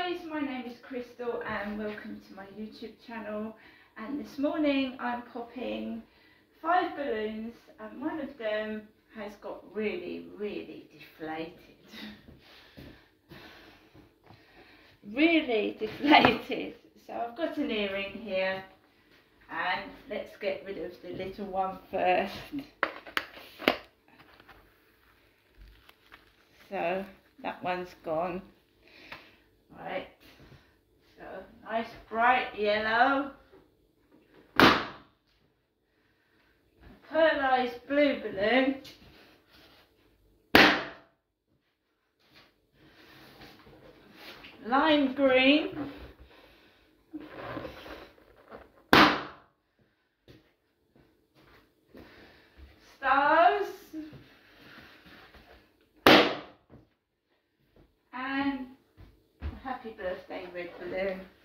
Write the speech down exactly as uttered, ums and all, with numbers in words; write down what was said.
guys, my name is Crystal and welcome to my YouTube channel. And this morning I'm popping five balloons and one of them has got really really deflated. Really deflated. So I've got an earring here and let's get rid of the little one first. So that one's gone. Right, so nice bright yellow, pearlized blue balloon, lime green, stars, and happy birthday red balloon.